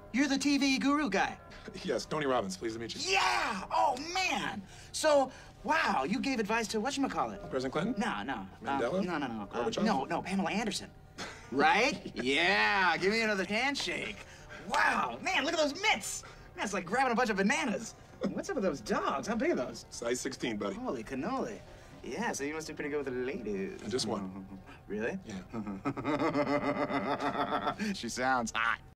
you're the TV guru guy. Yes, Tony Robbins, pleased to meet you. Yeah! Oh, man! So, wow, you gave advice to whatchamacallit? President Clinton? No. Mandela? No. Gorbachev? No, Pamela Anderson. Right? Yeah, give me another handshake. Wow, man, look at those mitts. Man, it's like grabbing a bunch of bananas. What's up with those dogs? How big are those? Size 16, buddy. Holy cannoli. Yeah, so you must do pretty good with the ladies. Just one. Really? Yeah. She sounds hot.